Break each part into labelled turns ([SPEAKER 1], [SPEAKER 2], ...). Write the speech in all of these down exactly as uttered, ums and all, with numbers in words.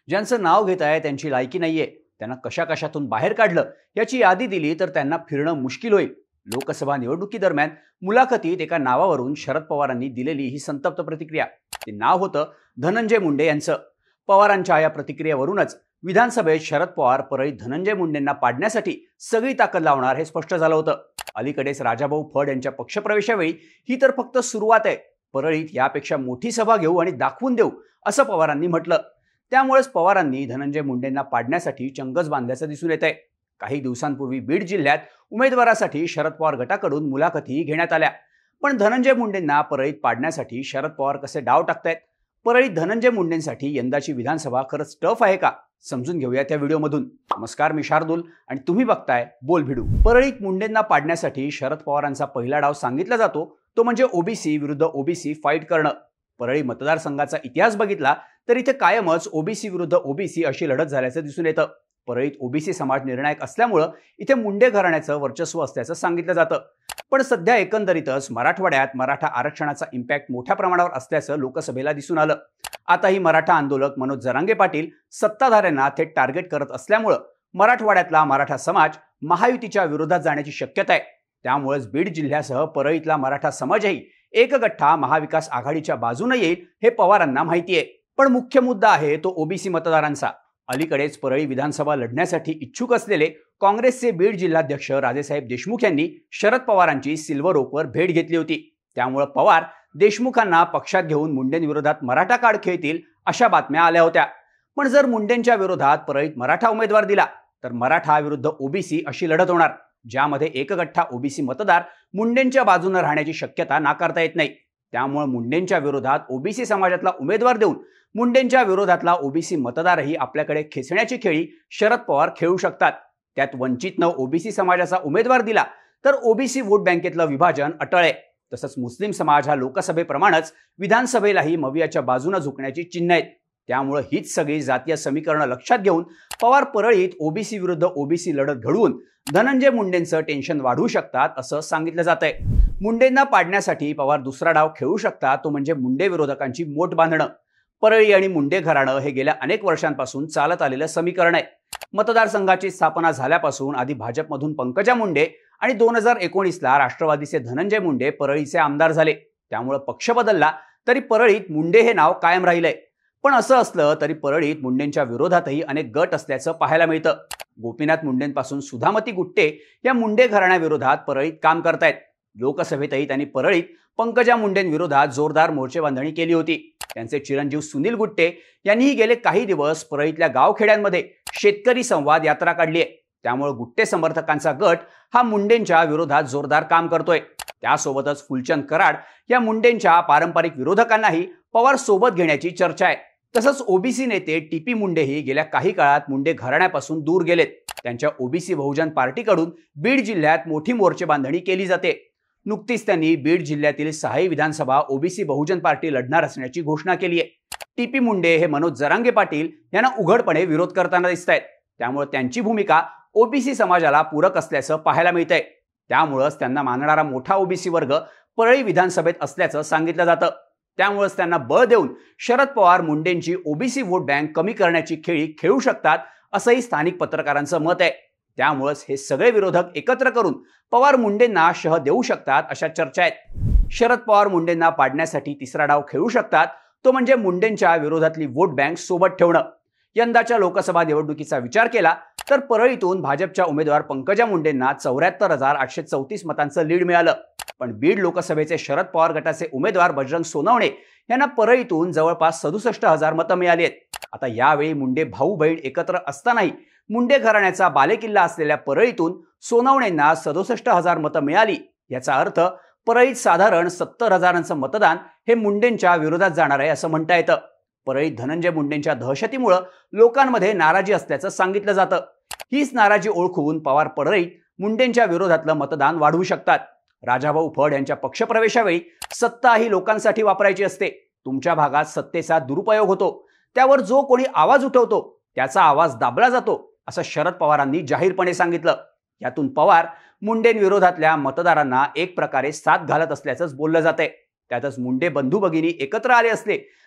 [SPEAKER 1] ज्यांचं नाव घेत आहे त्यांची लायकी नाहीये, त्यांना कशा कशातून बाहेर काढलं याची यादी दिली तर त्यांना फिरणं मुश्किल होईल. लोकसभा निवडणुकीदरम्यान मुलाखतीत एका नावावरून शरद पवारांनी दिलेली ही संतप्त प्रतिक्रिया. ते नाव होतं धनंजय मुंडे यांचं. पवारांच्या या प्रतिक्रियेवरूनच विधानसभेत शरद पवार परळीत धनंजय मुंडेंना पाडण्यासाठी सगळी ताकद लावणार हे स्पष्ट झालं होतं. अलीकडेच राजाभाऊ फड यांच्या पक्षप्रवेशावेळी ही तर फक्त सुरुवात आहे, परळीत यापेक्षा मोठी सभा घेऊ आणि दाखवून देऊ असं पवारांनी म्हटलं. त्यामुळेच पवारांनी धनंजय मुंडेंना पाडण्यासाठी चंगच बांधल्याचं दिसून येत आहे. काही दिवसांपूर्वी बीड जिल्ह्यात उमेदवारासाठी शरद पवार गटाकडून मुलाखती घेण्यात आल्या. पण धनंजय मुंडेंना परळीत पाडण्यासाठी शरद पवार कसे डाव टाकतायत? परळीत धनंजय मुंडेंसाठी यंदाची विधानसभा खरंच टफ आहे का? समजून घेऊया त्या व्हिडिओमधून. नमस्कार, मी शार्दूल आणि तुम्ही बघताय बोल भिडू. परळीत मुंडेंना पाडण्यासाठी शरद पवारांचा पहिला डाव सांगितला जातो तो म्हणजे ओबीसी विरुद्ध ओबीसी फाईट करणं. परळी मतदारसंघाचा इतिहास बघितला तर इथे कायमच ओबीसी विरुद्ध ओबीसी अशी लढत झाल्याचं दिसून येतं. परळीत ओबीसी समाज निर्णायक असल्यामुळं इथे मुंडे घराण्याचं वर्चस्व असल्याचं सांगितलं जातं. पण सध्या एकंदरीतच मराठवाड्यात मराठा आरक्षणाचा इम्पॅक्ट मोठ्या प्रमाणावर असल्याचं लोकसभेला दिसून आलं. आताही मराठा आंदोलक मनोज जरांगे पाटील सत्ताधाऱ्यांना थेट टार्गेट करत असल्यामुळं मराठवाड्यातला मराठा समाज महायुतीच्या विरोधात जाण्याची शक्यता आहे. त्यामुळेच बीड जिल्ह्यासह परळीतला मराठा समाजही एक गठ्ठा महाविकास आघाडीच्या बाजूने येईल हे पवारांना माहिती आहे. पण मुख्य मुद्दा आहे तो ओबीसी मतदारांचा. अलीकडेच परळी विधानसभा लढण्यासाठी इच्छुक असलेले काँग्रेसचे बीड जिल्हाध्यक्ष राजेसाहेब देशमुख यांनी शरद पवारांची सिल्वर ओकवर भेट घेतली होती. त्यामुळे पवार देशमुखांना पक्षात घेऊन मुंडेंविरोधात मराठा कार्ड खेळतील अशा बातम्या आल्या होत्या. पण जर मुंडेंच्या विरोधात परळीत मराठा उमेदवार दिला तर मराठा विरुद्ध ओबीसी अशी लढत होणार, ज्यामध्ये एक गठ्ठा ओबीसी मतदार मुंडेंच्या बाजूने राहण्याची शक्यता नाकारता येत नाही. त्यामुळे मुंडेंच्या विरोधात ओबीसी समाजातला उमेदवार देऊन मुंडेंच्या विरोधातला ओबीसी मतदारही आपल्याकडे खेचण्याची खेळी शरद पवार खेळू शकतात. त्यात वंचितनं ओबीसी समाजाचा उमेदवार दिला तर ओबीसी वोट बँकेतलं विभाजन अटळ आहे. तसंच मुस्लिम समाज हा लोकसभेप्रमाणेच विधानसभेलाही मवियाच्या बाजूने झुकण्याची चिन्ह आहेत. त्यामुळे हीच सगळी जातीय समीकरणं लक्षात घेऊन पवार परळीत ओबीसी विरुद्ध ओबीसी लढत घडवून धनंजय मुंडेंचं टेन्शन वाढवू शकतात असं सांगितलं जात आहे. मुंडेंना पाडण्यासाठी पवार दुसरा डाव खेळू शकतात, तो म्हणजे मुंडे विरोधकांची मोट बांधणं. परळी आणि मुंडे घराणं हे गेल्या अनेक वर्षांपासून चालत आलेलं समीकरण आहे. मतदारसंघाची स्थापना झाल्यापासून आधी भाजपमधून पंकजा मुंडे आणि दोन हजार एकोणीसला राष्ट्रवादीचे धनंजय मुंडे परळीचे आमदार झाले. त्यामुळे पक्ष बदलला तरी परळीत मुंडे हे नाव कायम राहिलंय. पण असं असलं तरी परळीत मुंडेंच्या विरोधातही अनेक गट असल्याचं पाहायला मिळतं. गोपीनाथ मुंडेंपासून सुधामती गुट्टे या मुंडे घराण्याविरोधात परळीत काम करतायत. लोकसभेतही त्यांनी परळीत पंकजा मुंडेंविरोधात जोरदार मोर्चेबांधणी केली होती. त्यांचे चिरंजीव सुनील गुट्टे यांनीही गेले काही दिवस परळीतल्या गावखेड्यांमध्ये शेतकरी संवाद यात्रा काढली आहे. त्यामुळे गुट्टे समर्थकांचा गट हा मुंडेंच्या विरोधात जोरदार काम करतोय. त्यासोबतच फुलचंद कराड या मुंडेंच्या पारंपरिक विरोधकांनाही पवार सोबत घेण्याची चर्चा आहे. तसंच ओबीसी नेते टीपी मुंडेही गेल्या काही काळात मुंडे घराण्यापासून दूर गेलेत. त्यांच्या ओबीसी बहुजन पार्टीकडून बीड जिल्ह्यात मोठी मोर्चेबांधणी केली जाते. नुकतीच त्यांनी बीड जिल्ह्यातील सहाही विधानसभा ओबीसी बहुजन पार्टी लढणार असण्याची घोषणा केली आहे. टीपी मुंडे हे मनोज जरांगे पाटील यांना उघडपणे विरोध करताना दिसत आहेत. त्यामुळे त्यांची भूमिका ओबीसी समाजाला पूरक असल्याचं पाहायला मिळतंय. त्यामुळेच त्यांना मानणारा मोठा ओबीसी वर्ग परळी विधानसभेत असल्याचं सांगितलं जातं. त्यामुळेच त्यांना बळ देऊन शरद पवार मुंडेंची ओबीसी वोट बँक कमी करण्याची खेळी खेळू शकतात असंही स्थानिक पत्रकारांचं मत आहे. त्यामुळेच हे सगळे विरोधक एकत्र करून पवार मुंडेंना शह देऊ शकतात अशा चर्चा आहेत. शरद पवार मुंडेंना पाडण्यासाठी तिसरा डाव खेळू शकतात, तो म्हणजे मुंडेंच्या विरोधातली वोट बँक सोबत ठेवणं. यंदाच्या लोकसभा निवडणुकीचा विचार केला तर परळीतून भाजपच्या उमेदवार पंकजा मुंडेंना चौऱ्याहत्तर हजार आठशे चौतीस मतांचं लीड मिळालं. पण बीड लोकसभेचे शरद पवार गटाचे उमेदवार बजरंग सोनवणे यांना परळीतून जवळपास सदुसष्ट हजार मतं मिळाली आहेत. आता यावेळी मुंडे भाऊ बहीण एकत्र असतानाही मुंडे घराण्याचा बालेकिल्ला असलेल्या परळीतून सोनवणेंना सदुसष्ट हजार मतं मिळाली. याचा अर्थ परळीत साधारण सत्तर हजारांचं मतदान हे मुंडेंच्या विरोधात जाणार आहे असं म्हणता येतं. परळीत धनंजय मुंडेंच्या दहशतीमुळं लोकांमध्ये नाराजी असल्याचं सांगितलं जातं. हीच नाराजी ओळखून पवार परळीत मुंडेंच्या विरोधातलं मतदान वाढवू शकतात. राजाभाऊ फड यांच्या पक्षप्रवेशावेळी सत्ता ही लोकांसाठी वापरायची असते. तुमच्या भागात सत्तेचा दुरुपयोग होतो, त्यावर जो कोणी आवाज उठवतो त्याचा आवाज दाबला जातो असं शरद पवारांनी जाहीरपणे सांगितलं. यातून पवार मुंडेंविरोधातल्या मतदारांना एक प्रकारे साथ घालत असल्याचंच बोललं जातंय. त्यातच मुंडे बंधू भगिनी एकत्र आले असले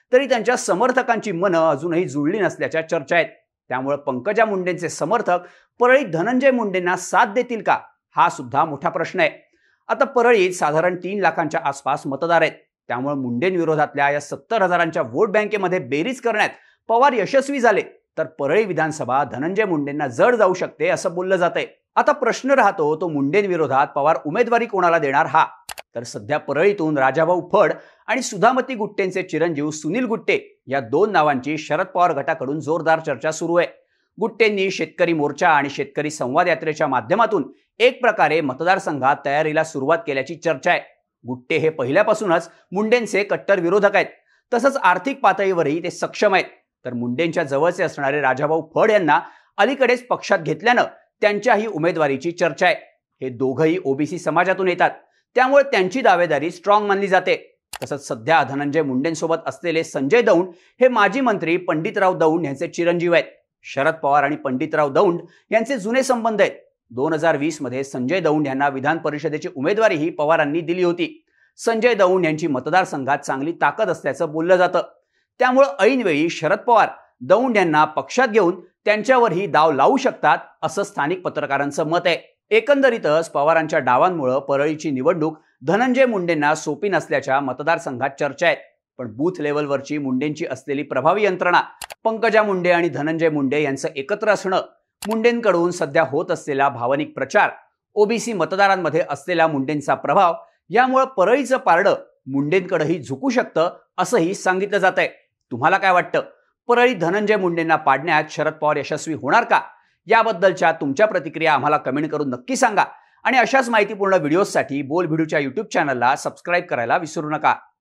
[SPEAKER 1] तरी त्यांच्या समर्थकांची मनं अजूनही जुळली नसल्याच्या चर्चा आहेत. त्यामुळे पंकजा मुंडेंचे समर्थक परळीत धनंजय मुंडेंना साथ देतील का, हा सुद्धा मोठा प्रश्न आहे. आता परळीत साधारण तीन लाखांच्या आसपास मतदार आहेत. त्यामुळे मुंडेंविरोधातल्या या सत्तर हजारांच्या वोट बँकेमध्ये बेरीज करण्यात पवार यशस्वी झाले तर परळी विधानसभा धनंजय मुंडेंना जड जाऊ शकते असं बोललं जातंय. आता प्रश्न राहतो तो मुंडेंविरोधात पवार उमेदवारी कोणाला देणार हा. तर सध्या परळीतून राजाभाऊ फड आणि सुधामती गुट्टेंचे चिरंजीव सुनील गुट्टे या दोन नावांची शरद पवार गटाकडून जोरदार चर्चा सुरू आहे. गुट्टेंनी शेतकरी मोर्चा आणि शेतकरी संवाद यात्रेच्या माध्यमातून एक प्रकारे मतदारसंघात तयारीला सुरुवात केल्याची चर्चा आहे. गुट्टे हे पहिल्यापासूनच मुंडेंचे कट्टर विरोधक आहेत. तसंच आर्थिक पातळीवरही ते सक्षम आहेत. तर मुंडेंच्या जवळचे असणारे राजाभाऊ फड यांना अलीकडेच पक्षात घेतल्यानं त्यांच्याही उमेदवारीची चर्चा आहे. हे दोघंही ओबीसी समाजातून येतात, त्यामुळे त्यांची दावेदारी स्ट्रॉंग मानली जाते. तसंच सध्या धनंजय मुंडेंसोबत असलेले संजय दौंड हे माजी मंत्री पंडितराव दौंड यांचे चिरंजीव आहेत. शरद पवार आणि पंडितराव दौंड यांचे जुने संबंध आहेत. दोन हजार वीस मध्ये संजय दौंड यांना विधान परिषदेची उमेदवारीही पवारांनी दिली होती. संजय दौंड यांची मतदारसंघात चांगली ताकद असल्याचं बोललं जातं. त्यामुळे ऐनवेळी शरद पवार दौंड यांना पक्षात घेऊन त्यांच्यावरही दाव लावू शकतात असं स्थानिक पत्रकारांचं मत आहे. एकंदरीतच पवारांच्या डावांमुळे परळीची निवडणूक धनंजय मुंडेंना सोपी नसल्याच्या मतदारसंघात चर्चा आहेत. पण बूथ लेव्हलवरची मुंडेंची असलेली प्रभावी यंत्रणा, पंकजा मुंडे आणि धनंजय मुंडे यांचं एकत्र असणं, मुंडेंकडून सध्या होत असलेला भावनिक प्रचार, ओबीसी मतदारांमध्ये असलेला मुंडेंचा प्रभाव यामुळे परळीचं पारडं मुंडेंकडेही झुकू शकतं असंही सांगितलं जात आहे. तुम्हाला काय वाटतं? परळीत धनंजय मुंडेंना पाडण्यात शरद पवार यशस्वी होणार का? याबद्दलच्या तुमच्या प्रतिक्रिया आम्हाला कमेंट करून नक्की सांगा आणि अशाच माहितीपूर्ण व्हिडिओसाठी बोल भिडूच्या यूट्यूब चॅनलला सबस्क्राईब करायला विसरू नका.